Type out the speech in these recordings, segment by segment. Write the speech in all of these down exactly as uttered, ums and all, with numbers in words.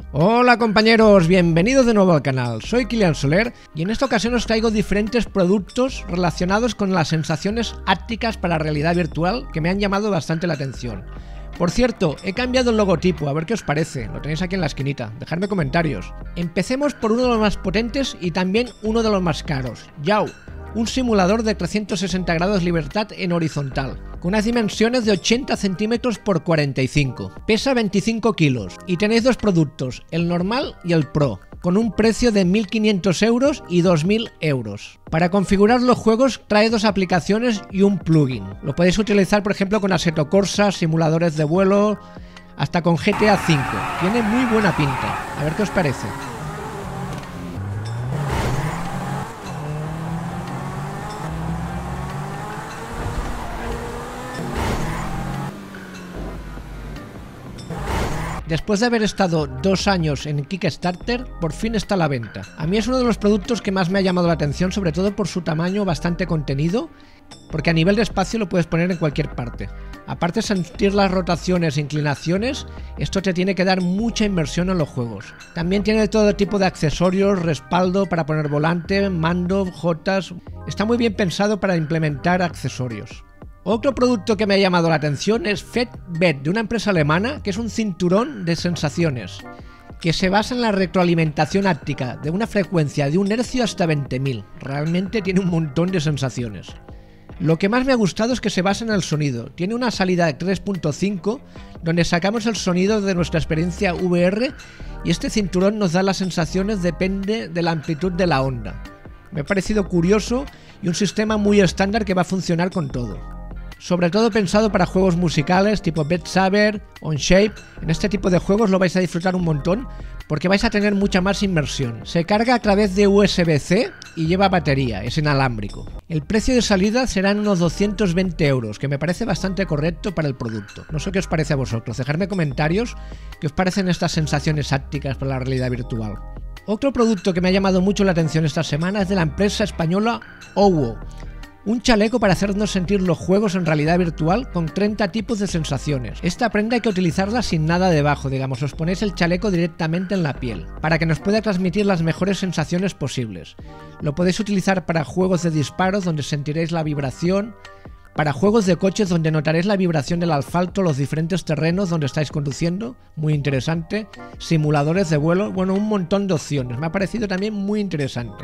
Hola compañeros, bienvenidos de nuevo al canal, soy Kilian Soler y en esta ocasión os traigo diferentes productos relacionados con las sensaciones hápticas para realidad virtual que me han llamado bastante la atención. Por cierto, he cambiado el logotipo, a ver qué os parece, lo tenéis aquí en la esquinita, dejadme comentarios. Empecemos por uno de los más potentes y también uno de los más caros, Yaw, un simulador de trescientos sesenta grados libertad en horizontal, con unas dimensiones de ochenta centímetros por cuarenta y cinco. Pesa veinticinco kilos y tenéis dos productos, el normal y el Pro, con un precio de mil quinientos euros y dos mil euros. Para configurar los juegos trae dos aplicaciones y un plugin. Lo podéis utilizar por ejemplo con Assetto Corsa, simuladores de vuelo, hasta con G T A cinco. Tiene muy buena pinta, a ver qué os parece. Después de haber estado dos años en Kickstarter, por fin está a la venta. A mí es uno de los productos que más me ha llamado la atención, sobre todo por su tamaño bastante contenido, porque a nivel de espacio lo puedes poner en cualquier parte. Aparte de sentir las rotaciones e inclinaciones, esto te tiene que dar mucha inmersión en los juegos. También tiene todo tipo de accesorios, respaldo para poner volante, mando, jotas. Está muy bien pensado para implementar accesorios. Otro producto que me ha llamado la atención es FetBed, de una empresa alemana, que es un cinturón de sensaciones, que se basa en la retroalimentación háptica de una frecuencia de un hercio hasta veinte mil. Realmente tiene un montón de sensaciones. Lo que más me ha gustado es que se basa en el sonido. Tiene una salida de tres punto cinco, donde sacamos el sonido de nuestra experiencia V R, y este cinturón nos da las sensaciones depende de la amplitud de la onda. Me ha parecido curioso y un sistema muy estándar que va a funcionar con todo. Sobre todo pensado para juegos musicales tipo Beat Saber, Onshape. En este tipo de juegos lo vais a disfrutar un montón porque vais a tener mucha más inmersión. Se carga a través de U S B C y lleva batería, es inalámbrico. El precio de salida serán unos doscientos veinte euros, que me parece bastante correcto para el producto. No sé qué os parece a vosotros, dejadme comentarios qué os parecen estas sensaciones hápticas para la realidad virtual. Otro producto que me ha llamado mucho la atención esta semana es de la empresa española Owo. Un chaleco para hacernos sentir los juegos en realidad virtual con treinta tipos de sensaciones. Esta prenda hay que utilizarla sin nada debajo, digamos, os ponéis el chaleco directamente en la piel, para que nos pueda transmitir las mejores sensaciones posibles. Lo podéis utilizar para juegos de disparos donde sentiréis la vibración, para juegos de coches donde notaréis la vibración del asfalto, los diferentes terrenos donde estáis conduciendo, muy interesante, simuladores de vuelo, bueno, un montón de opciones, me ha parecido también muy interesante.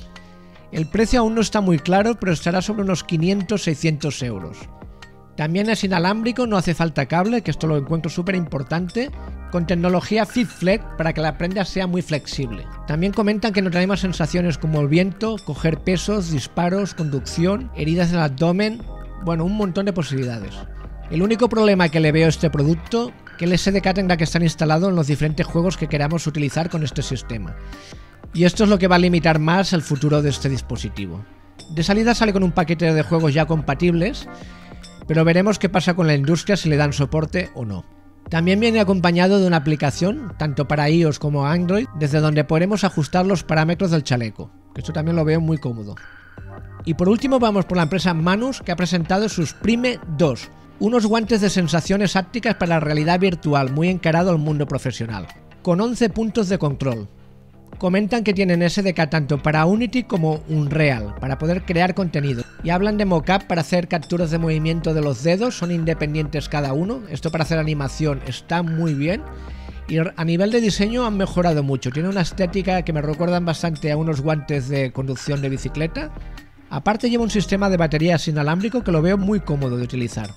El precio aún no está muy claro, pero estará sobre unos quinientos a seiscientos euros. También es inalámbrico, no hace falta cable, que esto lo encuentro súper importante, con tecnología FitFlex para que la prenda sea muy flexible. También comentan que notará más sensaciones como el viento, coger pesos, disparos, conducción, heridas en el abdomen, bueno, un montón de posibilidades. El único problema que le veo a este producto, que el S D K tendrá que estar instalado en los diferentes juegos que queramos utilizar con este sistema. Y esto es lo que va a limitar más el futuro de este dispositivo. De salida sale con un paquete de juegos ya compatibles, pero veremos qué pasa con la industria si le dan soporte o no. También viene acompañado de una aplicación, tanto para iOS como Android, desde donde podremos ajustar los parámetros del chaleco, que esto también lo veo muy cómodo. Y por último vamos por la empresa Manus, que ha presentado sus Prime dos, unos guantes de sensaciones hápticas para la realidad virtual muy encarado al mundo profesional, con once puntos de control. Comentan que tienen S D K tanto para Unity como Unreal, para poder crear contenido. Y hablan de mockup para hacer capturas de movimiento de los dedos, son independientes cada uno. Esto para hacer animación está muy bien. Y a nivel de diseño han mejorado mucho. Tiene una estética que me recuerdan bastante a unos guantes de conducción de bicicleta. Aparte lleva un sistema de baterías inalámbrico que lo veo muy cómodo de utilizar.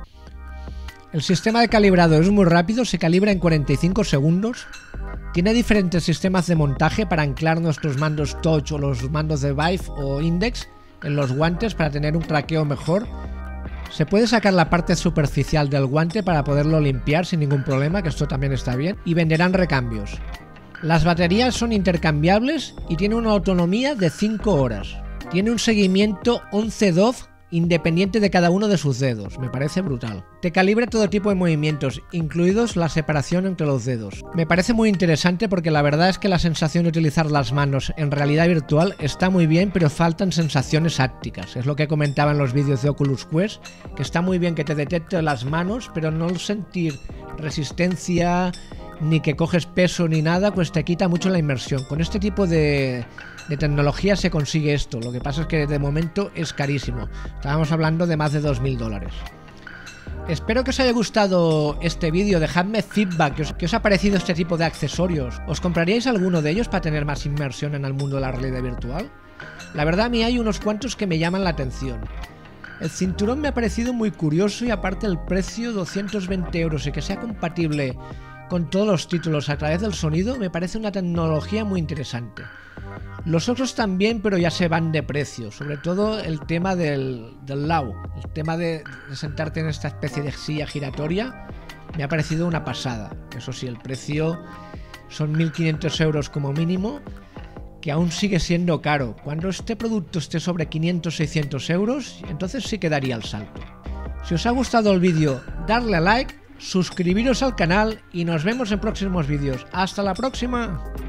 El sistema de calibrado es muy rápido, se calibra en cuarenta y cinco segundos. Tiene diferentes sistemas de montaje para anclar nuestros mandos touch o los mandos de Vive o Index en los guantes para tener un traqueo mejor. Se puede sacar la parte superficial del guante para poderlo limpiar sin ningún problema, que esto también está bien, y venderán recambios. Las baterías son intercambiables y tiene una autonomía de cinco horas. Tiene un seguimiento once D O F independiente de cada uno de sus dedos, me parece brutal. Te calibra todo tipo de movimientos, incluidos la separación entre los dedos. Me parece muy interesante porque la verdad es que la sensación de utilizar las manos en realidad virtual está muy bien, pero faltan sensaciones hápticas. Es lo que comentaba en los vídeos de Oculus Quest, que está muy bien que te detecte las manos, pero no sentir resistencia, ni que coges peso ni nada, pues te quita mucho la inmersión. Con este tipo de, de tecnología se consigue esto. Lo que pasa es que de momento es carísimo. Estábamos hablando de más de dos mil dólares. Espero que os haya gustado este vídeo, dejadme feedback, ¿qué os, qué os ha parecido este tipo de accesorios? ¿Os compraríais alguno de ellos para tener más inmersión en el mundo de la realidad virtual? La verdad, a mí hay unos cuantos que me llaman la atención. El cinturón me ha parecido muy curioso y aparte el precio, doscientos veinte euros, y que sea compatible con todos los títulos a través del sonido, me parece una tecnología muy interesante. Los otros también, pero ya se van de precio, sobre todo el tema del, del L A W, el tema de, de sentarte en esta especie de silla giratoria, me ha parecido una pasada. Eso sí, el precio son mil quinientos euros como mínimo, que aún sigue siendo caro. Cuando este producto esté sobre quinientos a seiscientos euros, entonces sí que daría el salto. Si os ha gustado el vídeo, darle a like, suscribiros al canal y nos vemos en próximos vídeos. ¡Hasta la próxima!